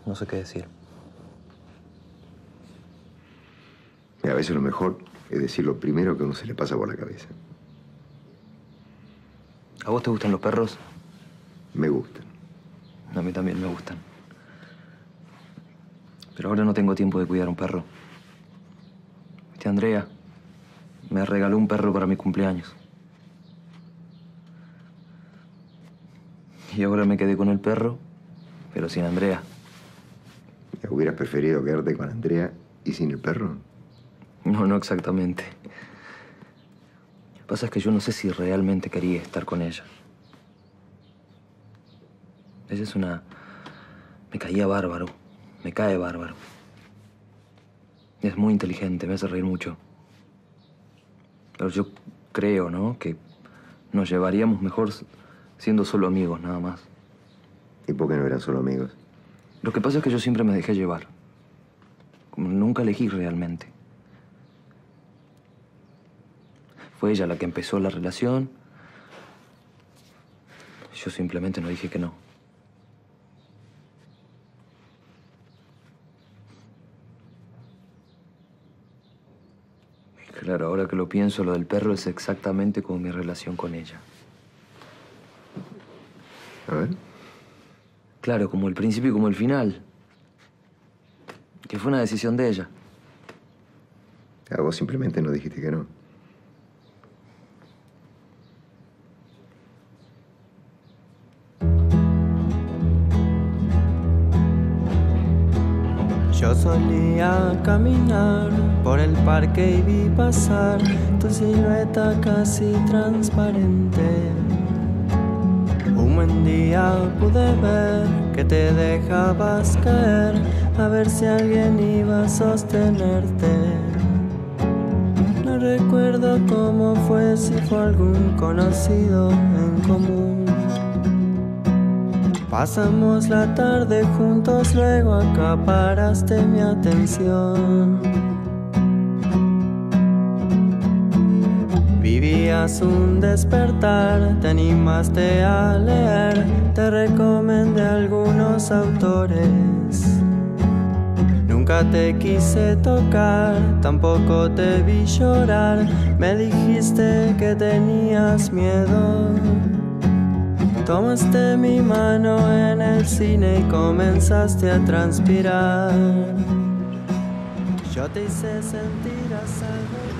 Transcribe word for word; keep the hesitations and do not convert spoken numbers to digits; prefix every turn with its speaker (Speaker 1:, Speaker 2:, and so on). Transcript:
Speaker 1: No sé qué decir.
Speaker 2: A veces lo mejor es decir lo primero que a uno se le pasa por la cabeza.
Speaker 1: ¿A vos te gustan los perros?
Speaker 2: Me gustan.
Speaker 1: A mí también me gustan. Pero ahora no tengo tiempo de cuidar un perro. Viste, Andrea me regaló un perro para mi cumpleaños. Y ahora me quedé con el perro, pero sin Andrea.
Speaker 2: ¿Hubieras preferido quedarte con Andrea y sin el perro?
Speaker 1: No, no exactamente. Lo que pasa es que yo no sé si realmente quería estar con ella. Ella es una... Me caía bárbaro. Me cae bárbaro. Es muy inteligente, me hace reír mucho. Pero yo creo, ¿no?, que nos llevaríamos mejor siendo solo amigos, nada más.
Speaker 2: ¿Y por qué no eran solo amigos?
Speaker 1: Lo que pasa es que yo siempre me dejé llevar. Como nunca elegí realmente. Fue ella la que empezó la relación. Yo simplemente no dije que no. Y claro, ahora que lo pienso, lo del perro es exactamente como mi relación con ella.
Speaker 2: A ver.
Speaker 1: Claro, como el principio y como el final. Que fue una decisión de ella.
Speaker 2: A vos simplemente no dijiste que no.
Speaker 3: Yo solía caminar por el parque y vi pasar tu silueta casi transparente. Un buen día pude ver que te dejabas caer, a ver si alguien iba a sostenerte. No recuerdo cómo fue, si fue algún conocido en común. Pasamos la tarde juntos, luego acaparaste mi atención. Vivías un despertar, te animaste a leer, te recomendé algunos autores. Nunca te quise tocar, tampoco te vi llorar, me dijiste que tenías miedo. Tomaste mi mano en el cine y comenzaste a transpirar. Yo te hice sentir a salvo.